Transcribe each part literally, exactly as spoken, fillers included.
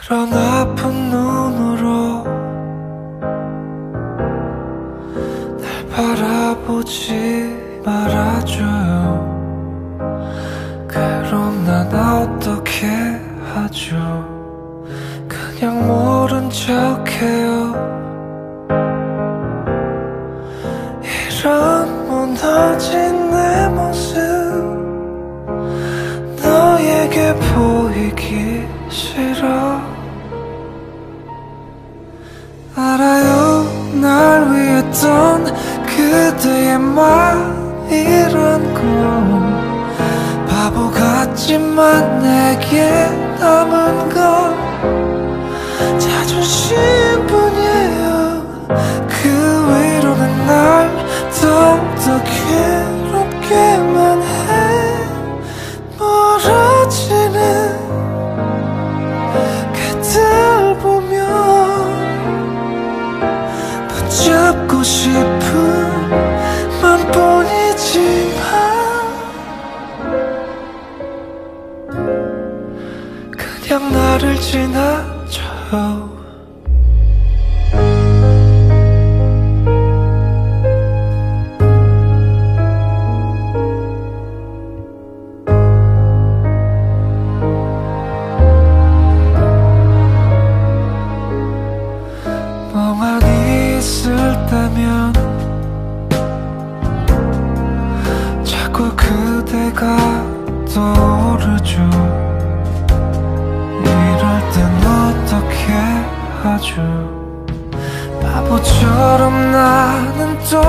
이런 아픈 눈으로 날 바라보지 말아줘요. 그럼 난 어떻게 하죠? 그냥 모른 척해요. 이런 무너진 내 모습 너에게 보이기 싫어. 알아요, 날 위했던 그대의 말이란 건 바보 같지만 내게 남은 건 자존심뿐이에요. 그 위로는 날 더욱더 괴롭게만 해. 멀어지는 그댈 보며 붙잡고 싶은 맘뿐이지만 그냥 나를 지나쳐요. 멍하니 있을 때면 자꾸 그대가 떠오르죠. 이럴 땐 어떻게 하죠? 바보처럼 나는 또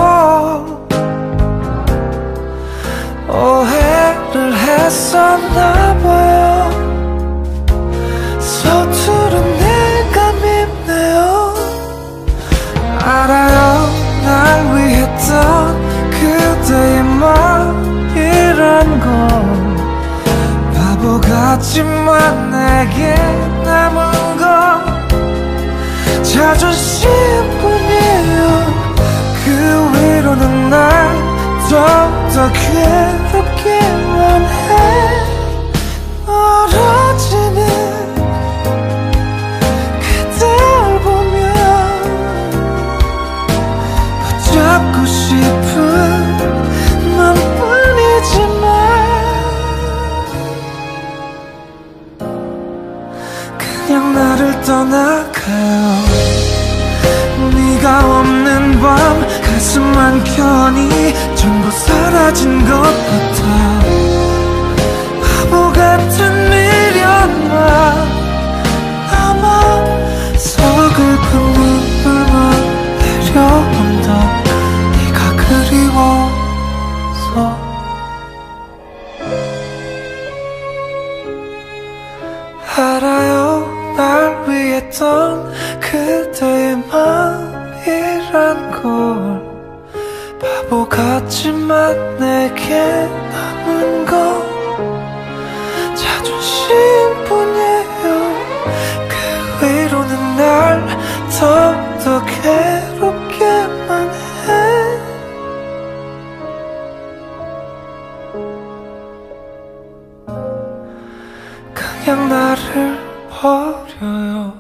오해를 했었나봐요. 서투른 내가 밉네요. 알아요, 날 위했던 그대의 말이란 건 바보 같지만 내게 남은 건 자존심뿐이에요. 그 위로는 날 더욱더 괴롭게만 해. 멀어지는 그댈 보며 붙잡고 싶은 맘뿐이지만 그냥 나를 떠나가요. 네가 없는 밤 가슴 한켠이 전부 사라진 것 같아. 바보 같은 미련만 아마 서글픈 눈물만 내려온다. 네가 그리워서. 알아요, 날 위했던 그대의 마음이란 걸 바보 같지만 내게 남은 건 자존심뿐이에요. 그 위로는 날 더욱더 괴롭게만 해. 그냥 나를 버려요.